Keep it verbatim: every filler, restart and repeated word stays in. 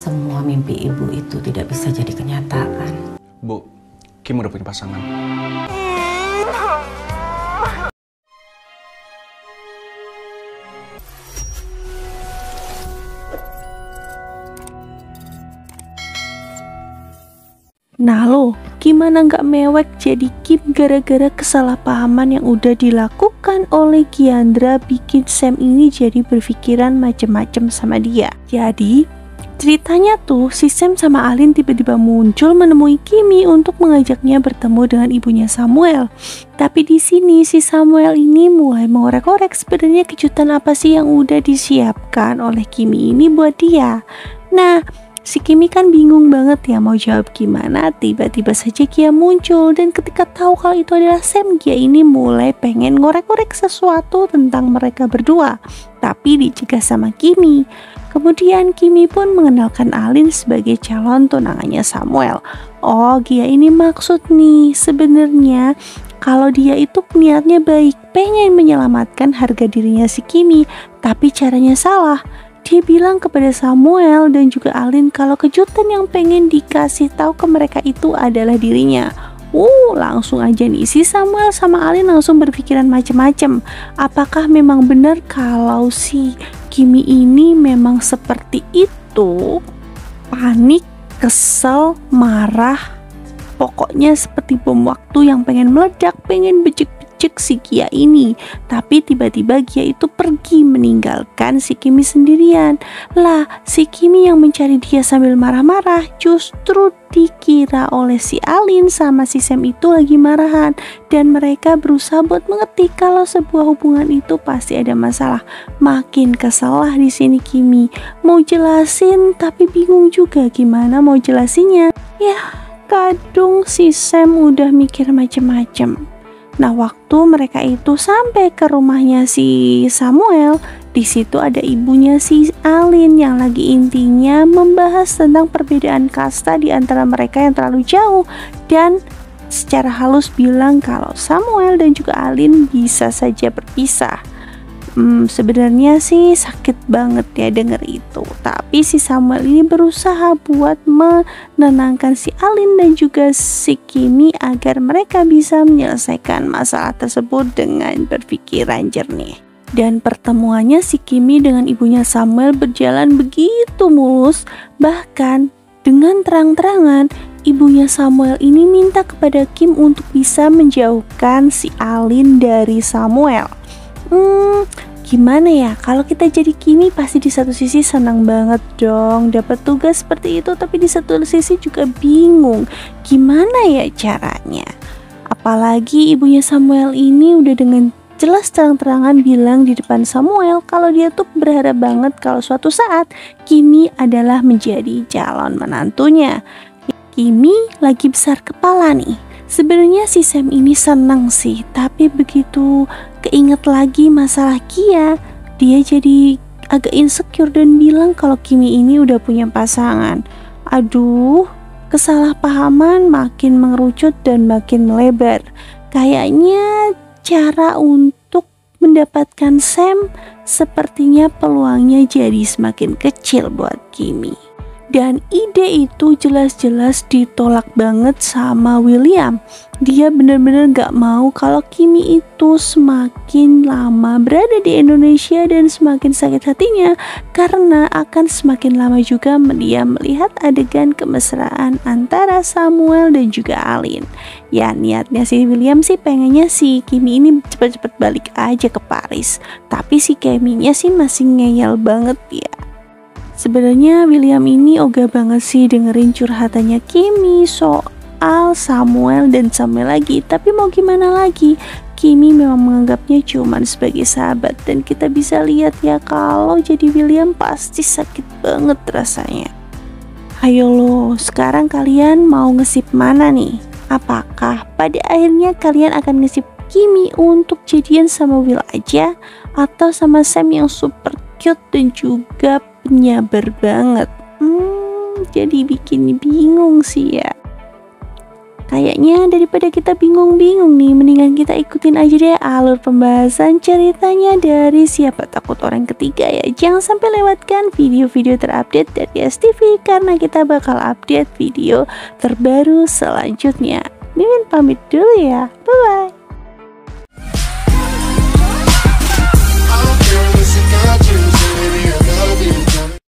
semua mimpi ibu itu tidak bisa jadi kenyataan. Bu, Kim udah punya pasangan. Nah lo, gimana nggak mewek jadi Kim gara-gara kesalahpahaman yang udah dilakukan oleh Kiandra bikin Sam ini jadi berpikiran macem-macem sama dia. Jadi ceritanya tuh si Sam sama Alin tiba-tiba muncul menemui Kimi untuk mengajaknya bertemu dengan ibunya Samuel. Tapi di sini si Samuel ini mulai mengorek-orek sebenarnya kejutan apa sih yang udah disiapkan oleh Kimi ini buat dia. Nah, si Kimi kan bingung banget ya mau jawab gimana. Tiba-tiba saja Kia muncul dan ketika tahu kalau itu adalah Sam, Kia ini mulai pengen ngorek-ngorek sesuatu tentang mereka berdua, tapi dicegah sama Kimi. Kemudian Kimi pun mengenalkan Alin sebagai calon tunangannya Samuel. Oh, Kia ini maksud nih sebenarnya kalau dia itu niatnya baik, pengen menyelamatkan harga dirinya si Kimi, tapi caranya salah. Dia bilang kepada Samuel dan juga Alin kalau kejutan yang pengen dikasih tahu ke mereka itu adalah dirinya. Uh, langsung aja nih si Samuel sama Alin langsung berpikiran macem-macem. Apakah memang benar kalau si Kimi ini memang seperti itu? Panik, kesel, marah, pokoknya seperti bom waktu yang pengen meledak, pengen becek cek si Kia ini. Tapi tiba-tiba Kia itu pergi meninggalkan si Kimi sendirian. Lah, si Kimi yang mencari dia sambil marah-marah justru dikira oleh si Alin sama si Sam itu lagi marahan, dan mereka berusaha buat mengerti kalau sebuah hubungan itu pasti ada masalah. Makin kesalah di sini Kimi mau jelasin tapi bingung juga gimana mau jelasinnya. Ya, kadung si Sam udah mikir macem-macem. Nah, waktu mereka itu sampai ke rumahnya si Samuel, di situ ada ibunya si Alin yang lagi intinya membahas tentang perbedaan kasta di antara mereka yang terlalu jauh, dan secara halus bilang kalau Samuel dan juga Alin bisa saja berpisah. Hmm, sebenarnya sih sakit banget ya denger itu, tapi si Samuel ini berusaha buat menenangkan si Alin dan juga si Kimi agar mereka bisa menyelesaikan masalah tersebut dengan berpikiran jernih. Dan pertemuannya si Kimi dengan ibunya Samuel berjalan begitu mulus, bahkan dengan terang-terangan ibunya Samuel ini minta kepada Kim untuk bisa menjauhkan si Alin dari Samuel. Hmm, gimana ya, kalau kita jadi Kimi pasti di satu sisi senang banget dong dapat tugas seperti itu, tapi di satu sisi juga bingung gimana ya caranya. Apalagi ibunya Samuel ini udah dengan jelas terang-terangan bilang di depan Samuel kalau dia tuh berharap banget kalau suatu saat Kimi adalah menjadi calon menantunya. Kimi lagi besar kepala nih. Sebenarnya si Sam ini senang sih, tapi begitu keinget lagi masalah Kia, dia jadi agak insecure dan bilang kalau Kimi ini udah punya pasangan. Aduh, kesalahpahaman makin mengerucut dan makin melebar. Kayaknya cara untuk mendapatkan Sam sepertinya peluangnya jadi semakin kecil buat Kimi. Dan ide itu jelas-jelas ditolak banget sama William. Dia benar-benar gak mau kalau Kimi itu semakin lama berada di Indonesia dan semakin sakit hatinya, karena akan semakin lama juga dia melihat adegan kemesraan antara Samuel dan juga Alin. Ya, niatnya si William sih pengennya si Kimi ini cepat-cepat balik aja ke Paris, tapi si Kimi-nya sih masih ngeyel banget ya. Sebenarnya William ini ogah banget sih dengerin curhatannya Kimi soal Samuel dan Samuel lagi. Tapi mau gimana lagi, Kimi memang menganggapnya cuman sebagai sahabat, dan kita bisa lihat ya kalau jadi William pasti sakit banget rasanya. Ayo lo, sekarang kalian mau ngesip mana nih? Apakah pada akhirnya kalian akan ngesip Kimi untuk jadian sama Will aja, atau sama Sam yang super cute dan juga penyabar banget? Hmm, jadi bikin bingung sih ya. Kayaknya daripada kita bingung-bingung nih, mendingan kita ikutin aja deh alur pembahasan ceritanya dari Siapa Takut Orang Ketiga ya. Jangan sampai lewatkan video-video terupdate dari S T V karena kita bakal update video terbaru selanjutnya. Mimin pamit dulu ya, bye-bye.